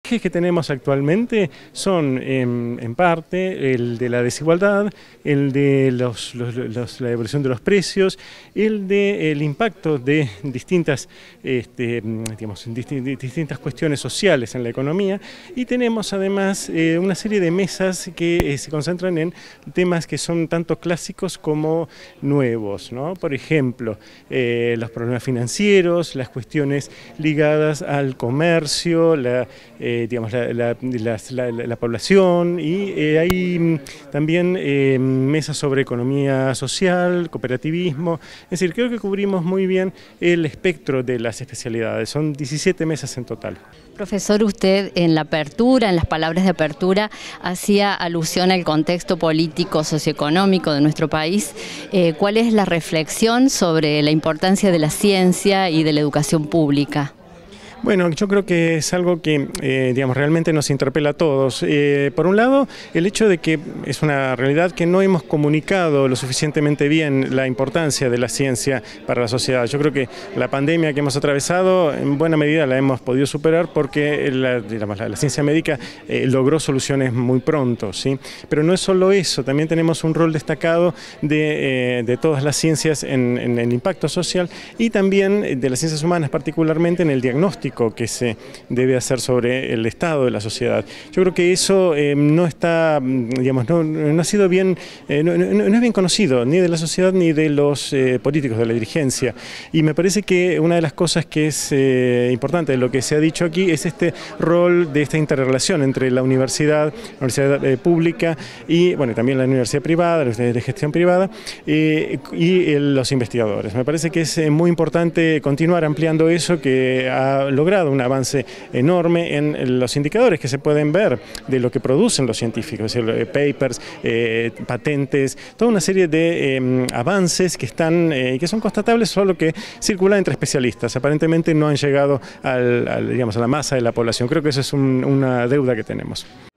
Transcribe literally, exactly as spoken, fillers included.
ejes que tenemos actualmente son en, en parte el de la desigualdad, el de los, los, los, la evolución de los precios, el de el impacto de distintas, este, digamos, distintas cuestiones sociales en la economía, y tenemos además eh, una serie de mesas que eh, se concentran en temas que son tanto clásicos como nuevos, ¿no? Por ejemplo, eh, los problemas financieros, las cuestiones ligadas al comercio, la, eh, digamos, la, la, la, la, la población, y eh, hay también eh, mesas sobre economía social, cooperativismo. Es decir, creo que cubrimos muy bien el espectro de las especialidades. Son diecisiete mesas en total. Profesor, usted en la apertura, en las palabras de apertura, hacía alusión al contexto político, socioeconómico de nuestro país. Eh, ¿Cuál es la reflexión sobre la importancia de la ciencia y de la educación pública? Bueno, yo creo que es algo que eh, digamos, realmente nos interpela a todos. Eh, por un lado, el hecho de que es una realidad que no hemos comunicado lo suficientemente bien la importancia de la ciencia para la sociedad. Yo creo que la pandemia que hemos atravesado en buena medida la hemos podido superar porque la, digamos, la, la ciencia médica eh, logró soluciones muy pronto, ¿sí? Pero no es solo eso, también tenemos un rol destacado de, eh, de todas las ciencias en, en el impacto social y también de las ciencias humanas, particularmente en el diagnóstico que se debe hacer sobre el estado de la sociedad. Yo creo que eso eh, no está, digamos, no, no ha sido bien, eh, no, no, no es bien conocido ni de la sociedad ni de los eh, políticos, de la dirigencia. Y me parece que una de las cosas que es eh, importante de lo que se ha dicho aquí es este rol de esta interrelación entre la universidad, la universidad eh, pública y, bueno, también la universidad privada, la universidad de gestión privada eh, y eh, los investigadores. Me parece que es eh, muy importante continuar ampliando eso, que ha logrado un avance enorme en los indicadores que se pueden ver de lo que producen los científicos, es decir, papers, eh, patentes, toda una serie de eh, avances que están eh, que son constatables, solo que circulan entre especialistas. Aparentemente no han llegado al, al, digamos, a la masa de la población. Creo que esa es un, una deuda que tenemos.